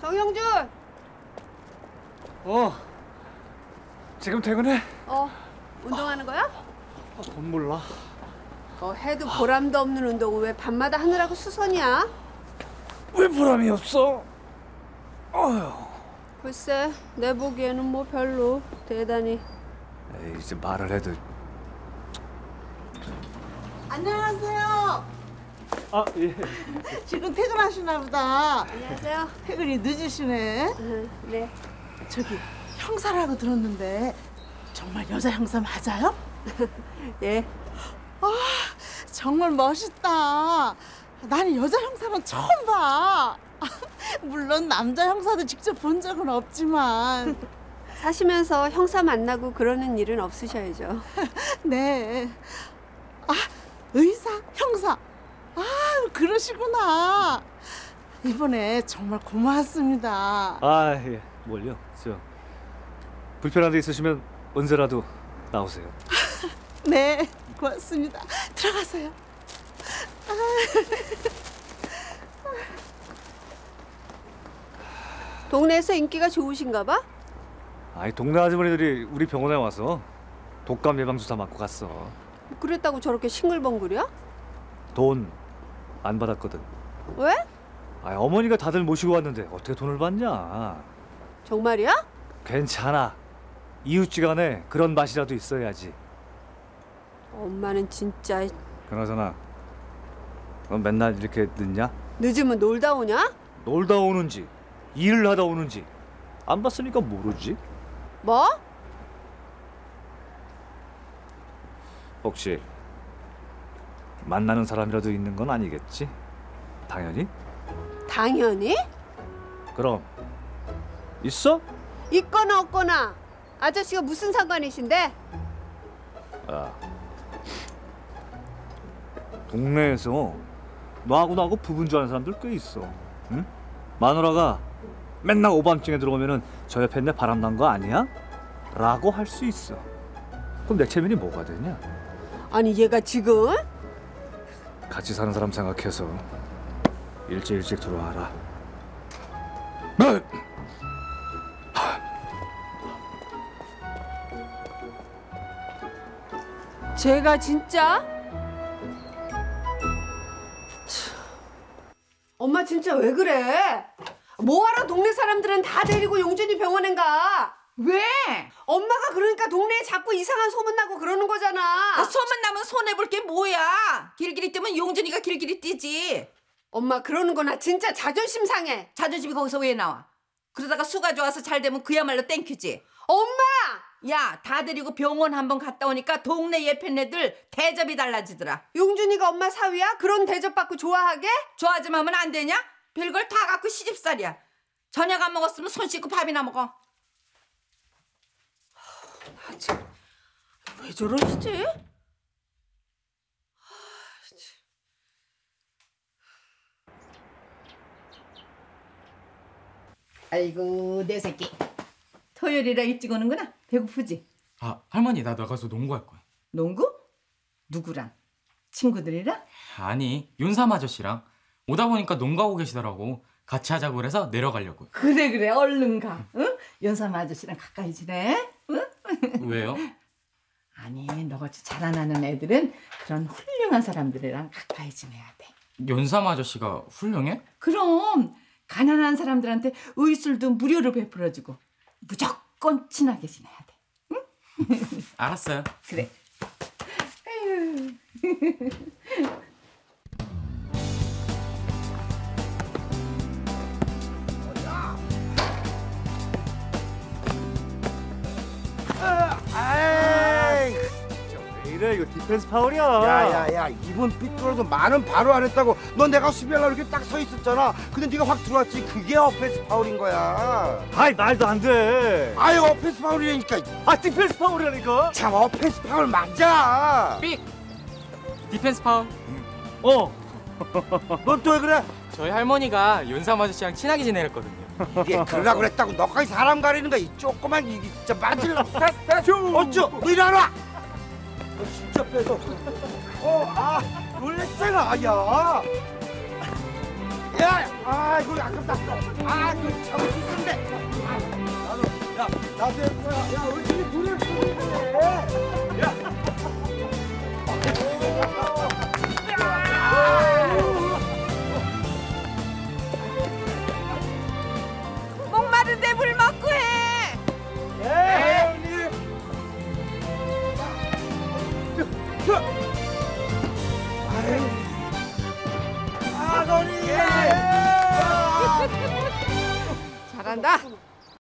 정영준! 지금 퇴근해? 운동하는 거야? 몰라. 해도 보람도 없는 운동을 왜 밤마다 하느라고 수선이야? 왜 보람이 없어? 글쎄, 내 보기에는 뭐 별로 대단히. 에이, 이제 말을 해도. 안녕하세요. 예. 지금 퇴근하시나 보다. 안녕하세요. 퇴근이 늦으시네. 네. 저기 형사라고 들었는데 정말 여자 형사 맞아요? 예. 정말 멋있다. 나는 여자 형사는 처음 봐. 물론 남자 형사도 직접 본 적은 없지만. 사시면서 형사 만나고 그러는 일은 없으셔야죠. 네. 의사, 형사. 그러시구나. 이번에 정말 고맙습니다. 예. 뭘요? 불편한 데 있으시면 언제라도 나오세요. 네, 고맙습니다. 들어가세요. 동네에서 인기가 좋으신가 봐? 동네 아주머니들이 우리 병원에 와서 독감 예방 주사 맞고 갔어. 그랬다고 저렇게 싱글벙글이야? 돈 안 받았거든. 왜? 어머니가 다들 모시고 왔는데 어떻게 돈을 받냐? 정말이야? 괜찮아. 이웃지간에 그런 맛이라도 있어야지. 엄마는 진짜. 그나저나 넌 맨날 이렇게 늦냐? 늦으면 놀다 오냐? 놀다 오는지 일을 하다 오는지 안 봤으니까 모르지. 뭐? 혹시 만나는 사람이라도 있는 건 아니겠지? 당연히? 당연히? 그럼 있어? 있거나 없거나 아저씨가 무슨 상관이신데? 동네에서 너하고 나하고 부부인 줄 아는 사람들 꽤 있어. 응? 마누라가 맨날 오밤중에 들어오면은 저 옆에 내 바람 난 거 아니야? 라고 할 수 있어. 그럼 내 체면이 뭐가 되냐? 아니 얘가 지금? 같이 사는 사람 생각해서 일찍 들어와라. 제가 진짜? 엄마 진짜 왜 그래? 뭐하러 동네 사람들은 다 데리고 용준이 병원에 가? 왜? 엄마가 그러니까 동네에 자꾸 이상한 소문나고 그러는 거잖아. 소문나면 손해볼 게 뭐야? 길길이 뛰면 용준이가 길길이 뛰지. 엄마 그러는 거나 진짜 자존심 상해. 자존심이 거기서 왜 나와? 그러다가 수가 좋아서 잘 되면 그야말로 땡큐지. 엄마! 야, 다 데리고 병원 한번 갔다 오니까 동네 예편네들 대접이 달라지더라. 용준이가 엄마 사위야? 그런 대접받고 좋아하게? 좋아하지만 하면 안 되냐? 별걸 다 갖고 시집살이야. 저녁 안 먹었으면 손 씻고 밥이나 먹어. 왜 저러시지? 아이고 내 새끼. 토요일이라 일찍 오는구나. 배고프지? 할머니 나 나가서 농구할 거야. 농구? 누구랑? 친구들이랑? 아니 윤삼 아저씨랑 오다 보니까 농구하고 계시더라고. 같이 하자고 그래서 내려가려고. 그래 얼른 가. 응? 연삼 아저씨랑 가까이 지내. 응? 왜요? 아니 너같이 자라나는 애들은 그런 훌륭한 사람들이랑 가까이 지내야 돼. 윤삼 아저씨가 훌륭해? 그럼 가난한 사람들한테 의술도 무료로 베풀어주고 무조건 친하게 지내야 돼. 응? 알았어요. 그래. 왜 이래? 이거 디펜스 파울이야. 야야야, 이번 삐뚤어도 말은 바로 안 했다고. 넌 내가 수비하려고 이렇게 딱 서 있었잖아. 근데 네가 확 들어왔지. 그게 어페스 파울인 거야. 말도 안 돼. 어페스 파울이라니까. 디펜스 파울이라니까. 참, 어페스 파울 맞아. 삑! 디펜스 파울. 넌 또 왜 그래? 저희 할머니가 윤삼 아저씨랑 친하게 지내랬거든요. 이게 그러려고 그랬다고 너까지 사람 가리는 거야. 이 조그만 이게 진짜 맞을라. 어쭈, 너 일어나. 너 진짜 뺏어. 놀랬잖아. 야. 아 이거 아깝다. 아 이거 잡을 수 있었는데. 나도 할 거야. 야 얼굴이 노래를 부르네. 목마른데 물 먹고 해. 형님. 아버님. 잘한다.